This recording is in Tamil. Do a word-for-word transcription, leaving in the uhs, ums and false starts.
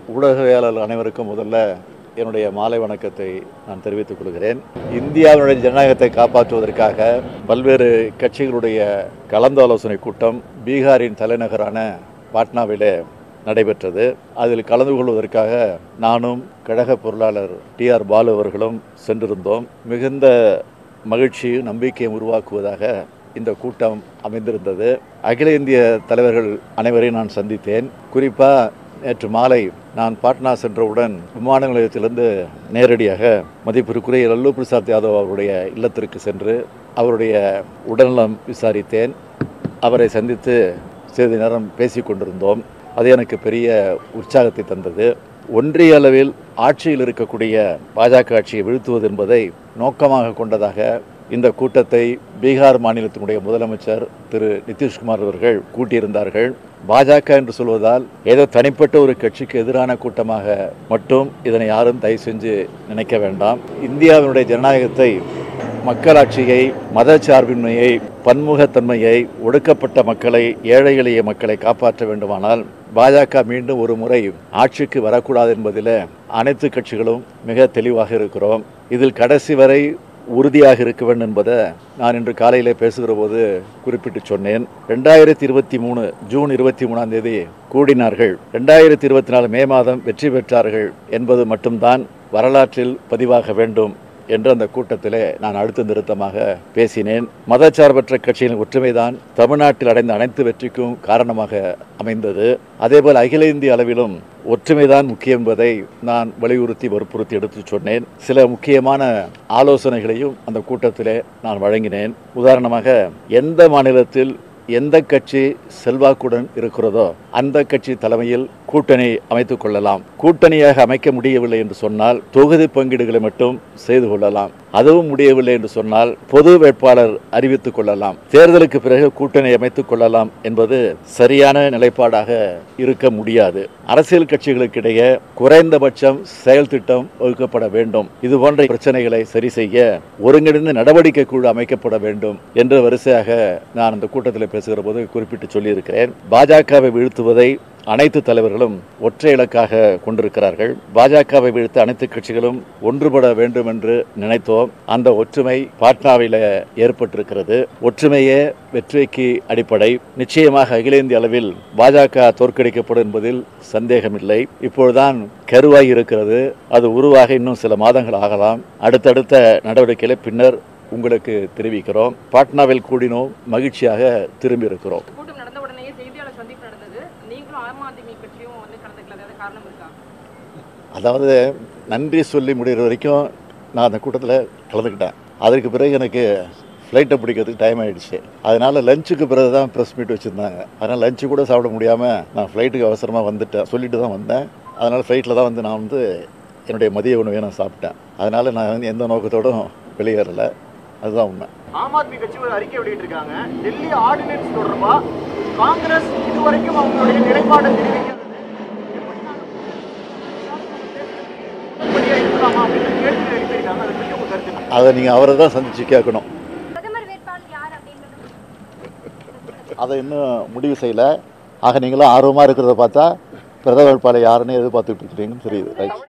ஊடகவியலாளர்கள் அனைவருக்கும் முதல்ல என்னுடைய மாலை வணக்கத்தை நான் தெரிவித்துக் கொள்கிறேன். இந்தியாவினுடைய ஜனநாயகத்தை காப்பாற்றுவதற்காக பல்வேறு கட்சிகளுடைய கலந்தாலோசனை கூட்டம் பீகாரின் தலைநகரான பாட்னாவிலே நடைபெற்றது. அதில் கலந்து கொள்வதற்காக நானும் கழக பொருளாளர் டி ஆர் பாலு அவர்களும் சென்றிருந்தோம். மிகுந்த மகிழ்ச்சியும் நம்பிக்கையும் உருவாக்குவதாக இந்த கூட்டம் அமைந்திருந்தது. அகில இந்திய தலைவர்கள் அனைவரையும் நான் சந்தித்தேன். குறிப்பாக நேற்று மாலை நான் பாட்னா சென்றவுடன் விமான நிலையத்திலிருந்து நேரடியாக மதிப்பிற்குரிய லல்லு பிரசாத் யாதவ் அவருடைய இல்லத்திற்கு சென்று அவருடைய உடல்நலம் விசாரித்தேன். அவரை சந்தித்து சிறிது நேரம் பேசி கொண்டிருந்தோம். அது எனக்கு பெரிய உற்சாகத்தை தந்தது. ஒன்றிய அளவில் ஆட்சியில் இருக்கக்கூடிய பாஜக ஆட்சியை வீழ்த்துவது என்பதை நோக்கமாக கொண்டதாக இந்த கூட்டத்தை பீகார் மாநிலத்தினுடைய முதலமைச்சர் திரு நிதிஷ்குமார் அவர்கள் கூட்டியிருந்தார்கள். பாஜக என்று சொல்வதால் ஏதோ தனிப்பட்ட ஒரு கட்சிக்கு எதிரான கூட்டமாக மட்டும் இதனை யாரும் தயவு செஞ்சு நினைக்க வேண்டாம். இந்தியாவினுடைய ஜனநாயகத்தை, மக்களாட்சியை, மதச்சார்பின்மையை, பன்முகத்தன்மையை, ஒடுக்கப்பட்ட மக்களை, ஏழை எளிய மக்களை காப்பாற்ற வேண்டுமானால் பாஜக மீண்டும் ஒரு முறை ஆட்சிக்கு வரக்கூடாது என்பதில் அனைத்து கட்சிகளும் மிக தெளிவாக இருக்கிறோம். இதில் கடைசி வரை உறுதியாக இருக்க வேண்டும் என்பதை நான் இன்று காலையிலே பேசுகிற போது குறிப்பிட்டு சொன்னேன். ரெண்டாயிரத்தி இருபத்தி மூணு ஜூன் இருபத்தி மூணாம் தேதி கூடினார்கள். ரெண்டாயிரத்தி இருபத்தி நாலு மே மாதம் வெற்றி பெற்றார்கள் என்பது மட்டும்தான் வரலாற்றில் பதிவாக வேண்டும் என்று அந்த கூட்டத்திலே நான் அழுத்த நிறுத்தமாக பேசினேன். மதச்சார்பற்ற கட்சியின் ஒற்றுமைதான் தமிழ்நாட்டில் அடைந்த அனைத்து வெற்றிக்கும் காரணமாக அமைந்தது. அதேபோல் அகில இந்திய அளவிலும் ஒற்றுமைதான் முக்கியம் என்பதை நான் வலியுறுத்தி வற்புறுத்தி எடுத்து சொன்னேன். சில முக்கியமான ஆலோசனைகளையும் அந்த கூட்டத்திலே நான் வழங்கினேன். உதாரணமாக, எந்த மாநிலத்தில் எந்த கட்சி செல்வாக்குடன் இருக்கிறதோ அந்த கட்சி தலைமையில் கூட்டணி அமைத்துக் கொள்ளலாம். கூட்டணியாக அமைக்க முடியவில்லை என்று சொன்னால் தொகுதி பங்கீடுகளை மட்டும் செய்து கொள்ளலாம். அதுவும் முடியவில்லை என்று சொன்னால் பொது வேட்பாளர் அறிவித்துக் கொள்ளலாம். தேர்தலுக்கு பிறகு கூட்டணி அமைத்துக் கொள்ளலாம் என்பது சரியான நிலைப்பாடாக இருக்க முடியாது. அரசியல் கட்சிகளுக்கிடையே குறைந்தபட்சம் செயல் திட்டம் வகுக்கப்பட வேண்டும். இது போன்ற பிரச்சனைகளை சரி செய்ய ஒருங்கிணைந்த நடவடிக்கை குழு அமைக்கப்பட வேண்டும் என்று வரிசையாக நான் அந்த கூட்டத்தில் பேசுகிற போது குறிப்பிட்டு சொல்லியிருக்கிறேன். பாஜகவை வீழ்த்துவதை அனைத்து தலைவர்களும் ஒற்றை இலக்காக கொண்டிருக்கிறார்கள். பாஜகவை வீழ்த்த அனைத்து கட்சிகளும் ஒன்றுபட வேண்டும் என்று நினைத்தோம். அந்த ஒற்றுமை பாட்னாவில் ஏற்பட்டிருக்கிறது. ஒற்றுமையே வெற்றிக்கு அடிப்படை. நிச்சயமாக அகில இந்திய அளவில் பாஜக தோற்கடிக்கப்படும் என்பதில் சந்தேகமில்லை. இப்பொழுதுதான் கருவாகி இருக்கிறது. அது உருவாக இன்னும் சில மாதங்கள் ஆகலாம். அடுத்தடுத்த நடவடிக்கைகளை பின்னர் உங்களுக்கு தெரிவிக்கிறோம். பாட்னாவில் கூடினோம், மகிழ்ச்சியாக திரும்பி இருக்கிறோம். அதாவது நன்றி சொல்லி முடிகிற வரைக்கும் நான் அந்த கூட்டத்தில் கலந்துக்கிட்டேன். அதற்கு பிறகு எனக்கு ஃப்ளைட்டை பிடிக்கிறதுக்கு டைம் ஆகிடுச்சு. அதனால் லஞ்சுக்கு பிறகு தான் ப்ரெஸ் மீட் வச்சுருந்தாங்க. அதனால் லஞ்சு கூட சாப்பிட முடியாமல் நான் ஃப்ளைட்டுக்கு அவசரமாக வந்துட்டேன். சொல்லிட்டு தான் வந்தேன். அதனால் ஃப்ளைட்டில் தான் வந்து நான் வந்து என்னுடைய மதிய உணவை நான் சாப்பிட்டேன். அதனால் நான் வந்து எந்த நோக்கத்தோடும் வெளியேறலை. அதுதான் உண்மை. ஆம் ஆத்மி கட்சி ஒரு அறிக்கை வெளியிட்டிருக்காங்க. டெல்லி ஆர்டினன்ஸ் தொடர்பாக காங்கிரஸ் இதுவரைக்கும் அவங்களுடைய நிலைப்பாட்டை தெரிவிக்க அதை நீங்கள் அவரை தான் சந்திச்சு கேட்கணும். அதை இன்னும் முடிவு செய்யலை. ஆக நீங்களும் ஆர்வமாக இருக்கிறத பார்த்தா பிரதம வேட்பாளர் யாருன்னு எதிர்பார்த்துட்டு இருக்கிறீங்கன்னு தெரியுது. ரைட்.